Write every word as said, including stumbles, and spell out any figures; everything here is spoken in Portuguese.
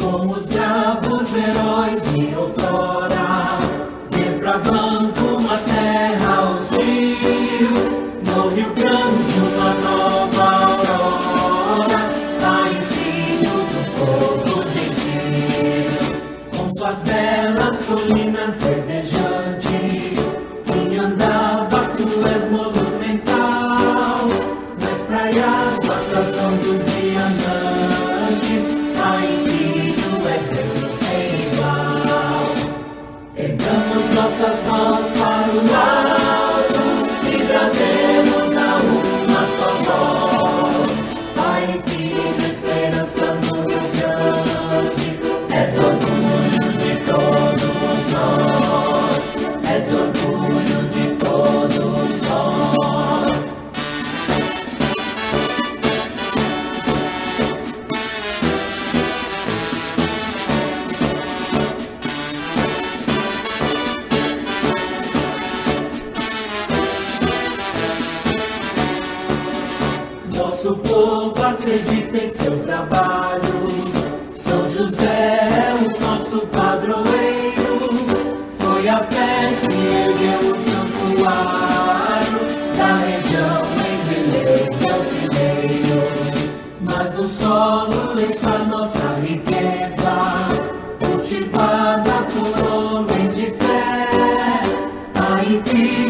Somos bravos heróis de outrora, desbravando uma terra hostil. No Rio Grande uma nova aurora, lá em filho do povo gentil. Com suas belas colinas verdejantes, quem andava tu és monumental. Na espraiado atração dos viandantes, lá em filho és mesmo sem igual. Ergamos nossas mãos para o alto e brademos a uma só voz. Pai, Filho, esperança no Rio Grande, és orgulho de todos nós, és orgulho de todos nós. Nosso povo acredita em seu trabalho. São José é o nosso padroeiro. Foi a fé que ergueu o santuário da região, em beleza é o primeiro. Mas no solo está nossa riqueza, cultivada por homens de fé. Aí,